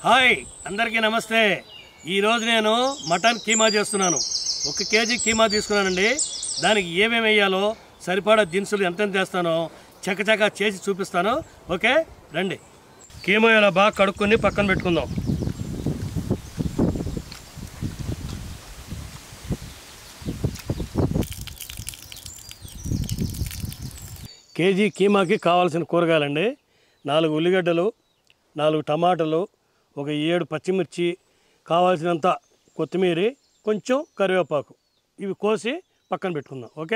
Hi అందరికీ నమస్తే। ఈరోజు నేను మటన్ కీమా చేస్తున్నాను। 1 కేజీ కీమా తీసుకున్నానండి। దానికి ఏమేమి వేయాలో సరిపడా దినుసులు ఎంతెంత వేస్తానో చకచకా చేసి చూపిస్తాను। ఓకే రండి। కీమా ఇలా బాగా కడుక్కొని పక్కన పెట్టుకుందాం। కేజీ కీమాకి కావాల్సిన కూరగాయలండి 4 ఉల్లిగడ్డలు, 4 టమాటాలు, ఒక 7 పచ్చిమిర్చి, కావాల్సినంత కొత్తిమీర, కొంచెం కరివేపాకు, ఇవి కోసి పక్కన పెట్టుకుందాం। ఓకే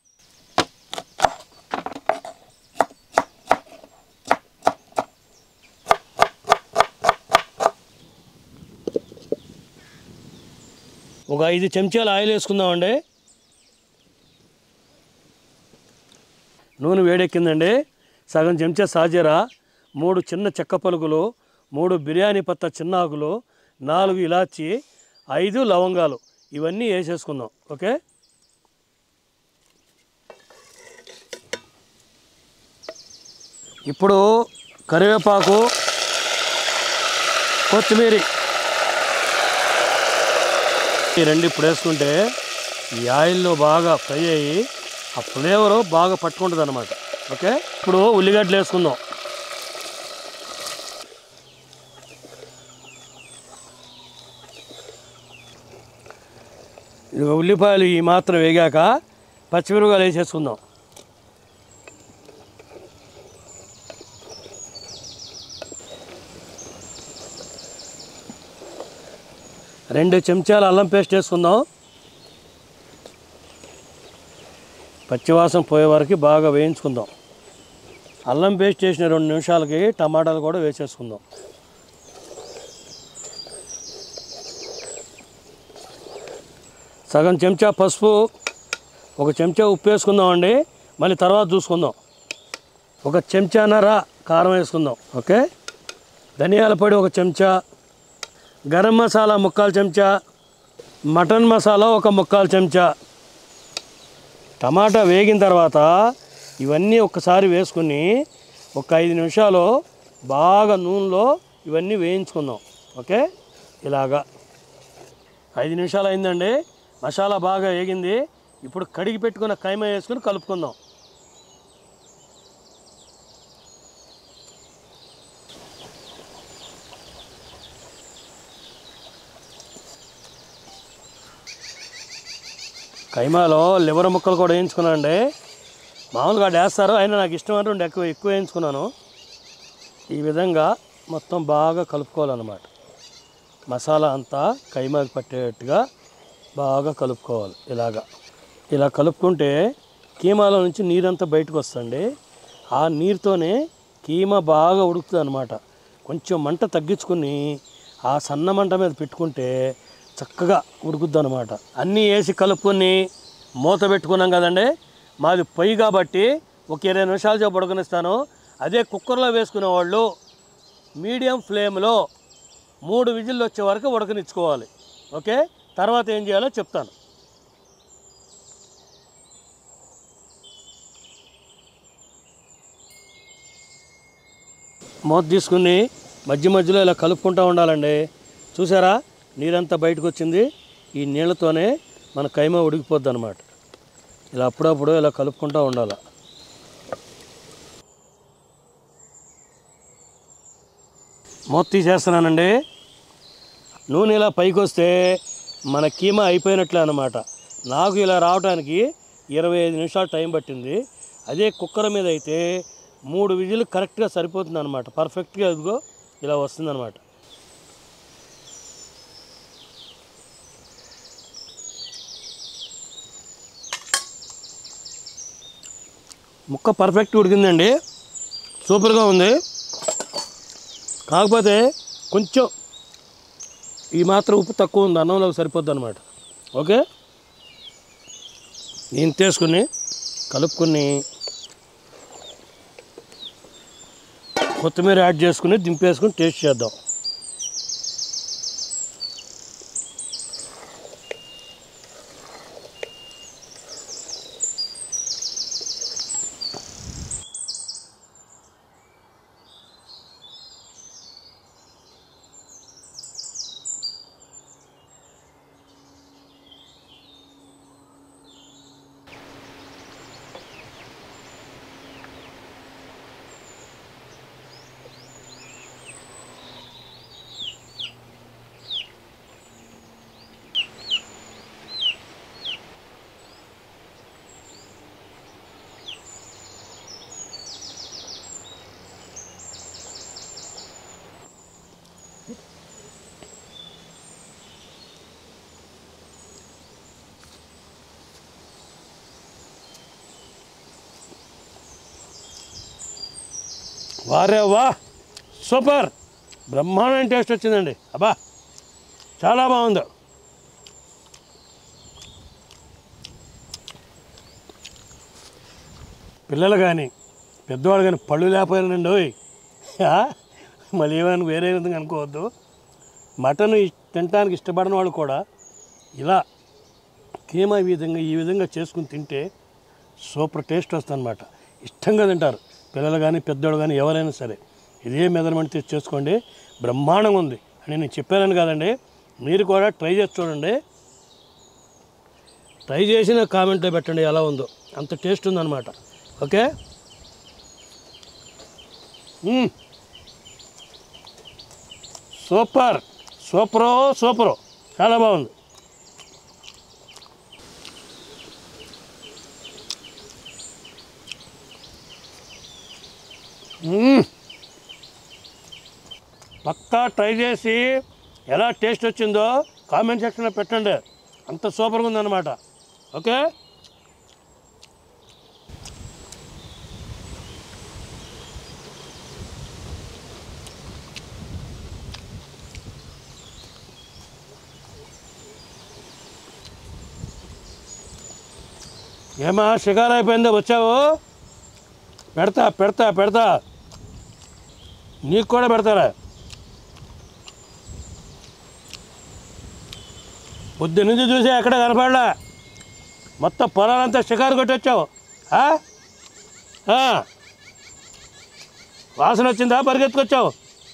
ఒక 5 చెంచాల ఆయిల్ వేసుకుందామండి। నూనె వేడెక్కిందండి। సగం చెంచా సాజీరా, 3 చిన్న చెక్క పలుకులు, 3 బిర్యానీ పత్తా చిన్న ఆకులు, 4 ఇలాచి, 5 లవంగాలు, ఇవన్నీ వేసేసుకుందాం। ఓకే ఇప్పుడు కరివేపాకు, కొత్తిమీర ఈ రెండు ఇప్పుడు వేసుకుంటే ఈ ఆయిల్లో బాగా ఫ్రై అయ్యి ఆ ఫ్లేవరు బాగా పట్టుకుంటుంది అన్నమాట। ఓకే ఇప్పుడు ఉల్లిగడ్డలు వేసుకుందాం। ఇది ఉల్లిపాయలు ఈ మాత్రం వేగాక పచ్చిమిరపకాయలు వేసేసుకుందాం। రెండు చెంచాల అల్లం పేస్ట్ వేసుకుందాం। పచ్చివాసన పోయే వరకు బాగా వేయించుకుందాం। అల్లం పేస్ట్ వేసిన 2 నిమిషాలకి టమాటాలు కూడా వేసేసుకుందాం। సగం చెంచా పసుపు, 1 చెంచా ఉప్పు వేసుకుందామండి, మళ్ళీ తర్వాత చూసుకుందాం। 1 చెంచాన్నర కారం వేసుకుందాం। ఓకే ధనియాల పొడి 1 చెంచా, గరం మసాలా 3/4 చెంచా, మటన్ మసాలా 1/4 చెంచా। టమాటా వేగిన తర్వాత ఇవన్నీ ఒక్కసారి వేసుకుని ఒక 5 నిమిషాలు బాగా నూనెలో ఇవన్నీ వేయించుకుందాం। ఓకే ఇలాగా 5 నిమిషాలు అయిందండి। మసాలా బాగా వేగింది। ఇప్పుడు కడిగి పెట్టుకున్న కైమా వేసుకుని కలుపుకుందాం। కైమాలో లివర్ ముక్కలు కూడా వేయించుకున్నానండి। మామూలుగా వేస్తారు, అయినా నాకు ఇష్టం అంటే 2 ఎక్కువ వేయించుకున్నాను। ఈ విధంగా మొత్తం బాగా కలుపుకోవాలన్నమాట। మసాలా అంతా కైమాకి పట్టేట్టుగా బాగా కలుపుకోవాలి। ఇలా కలుపుకుంటే కీమాలో నుంచి నీరంతా బయటకు వస్తుంది। ఆ నీరుతోనే కీమా బాగా ఉడుకుతుంది అన్నమాట। కొంచెం మంట తగ్గించుకుని ఆ సన్న మంట మీద పెట్టుకుంటే చక్కగా ఉడుకుద్ది అన్నమాట। అన్నీ వేసి కలుపుకొని మూత పెట్టుకున్నాం కదండి। మాది పొయ్యి కాబట్టి ఒక 20 నిమిషాలు సేపు ఉడకనిస్తాను। అదే కుక్కర్లో వేసుకునే వాళ్ళు మీడియం ఫ్లేమ్లో 3 విజిల్లు వచ్చే వరకు ఉడకనిచ్చుకోవాలి। ఓకే తర్వాత ఏం చేయాలో చెప్తాను। మూత తీసుకుని మధ్య మధ్యలో ఇలా కలుపుకుంటూ ఉండాలండి। చూసారా నీరంతా బయటకు వచ్చింది। ఈ నీళ్ళతోనే మన కైమా ఉడికిపోద్ది అన్నమాట। ఇలా అప్పుడప్పుడు ఇలా కలుపుకుంటూ ఉండాలి। మూత తీసేస్తున్నానండి। నూనె ఇలా పైకి వస్తే మన కీమా అయిపోయినట్లే అన్నమాట। నాకు ఇలా రావడానికి 25 నిమిషాలు టైం పట్టింది। అదే కుక్కర్ మీద అయితే 3 విజిల్ కరెక్ట్గా సరిపోతుంది అన్నమాట। పర్ఫెక్ట్గా ఇదిగో ఇలా వస్తుందన్నమాట। ముక్క పర్ఫెక్ట్ ఉడికిందండి, సూపర్గా ఉంది। కాకపోతే కొంచెం ఈ మాత్రం ఉప్పు తక్కువ ఉంది, అన్నంలోకి సరిపోద్ది అనమాట। ఓకే నేను తీసుకుని కలుపుకొని కొత్తిమీర యాడ్ చేసుకుని దింపేసుకుని టేస్ట్ చేద్దాం। వారే వా, సూపర్, బ్రహ్మాండమైన టేస్ట్ వచ్చిందండి. అబ్బా చాలా బాగుంది. పిల్లలు కానీ పెద్దవాళ్ళు కానీ పళ్ళు లేకపోయానండి. మళ్ళీ ఏమైనా వేరే విధంగా అనుకోవద్దు. మటన్ తినడానికి ఇష్టపడిన వాళ్ళు కూడా ఇలా కీమా ఈ విధంగా చేసుకుని తింటే సూపర్ టేస్ట్ వస్తుందన్నమాట. ఇష్టంగా తింటారు పిల్లలు కానీ పెద్దవాళ్ళు కానీ ఎవరైనా సరే. ఇదే మెజర్మెంట్ తీసి చేసుకోండి, బ్రహ్మాండంగా ఉంది అని నేను చెప్పానని కాదండి. మీరు కూడా ట్రై చేసి చూడండి. ట్రై చేసిన కామెంట్లో పెట్టండి ఎలా ఉందో. అంత టేస్ట్ ఉందన్నమాట. ఓకే, సూపర్ సూపరు సూపరు, చాలా బాగుంది. పక్కా ట్రై చేసి ఎలా టేస్ట్ వచ్చిందో కామెంట్ సెక్షన్లో పెట్టండి. అంత సూపర్గా ఉందన్నమాట. ఓకే, ఏమా షికారు అయిపోయిందో, వచ్చావు? పెడతా పెడతా పెడతా, నీకు కూడా పెడతారా? పొద్దు నుంచి చూసి ఎక్కడ కనపడలా, మొత్తం పొలాలంతా షికారు కొట్టొచ్చావు. వాసన వచ్చిందా? పరిగెత్తుకొచ్చావు.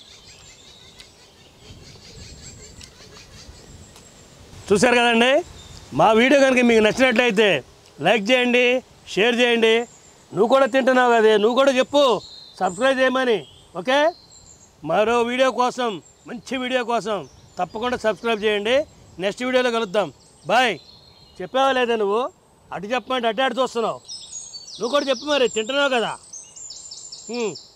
చూశారు కదండి. మా వీడియో కనుక మీకు నచ్చినట్లయితే లైక్ చేయండి, షేర్ చేయండి. నువ్వు కూడా తింటున్నావు కదే, నువ్వు కూడా చెప్పు సబ్స్క్రైబ్ చేయమని. ఓకే, మరో వీడియో కోసం, మంచి వీడియో కోసం తప్పకుండా సబ్స్క్రైబ్ చేయండి. నెక్స్ట్ వీడియోలో కలుద్దాం. బాయ్. చెప్పావా లేదా నువ్వు? అటు చెప్పమంటే అడ్డాడు చూస్తున్నావు. నువ్వు కూడా చెప్పు మరి, తింటున్నావు కదా.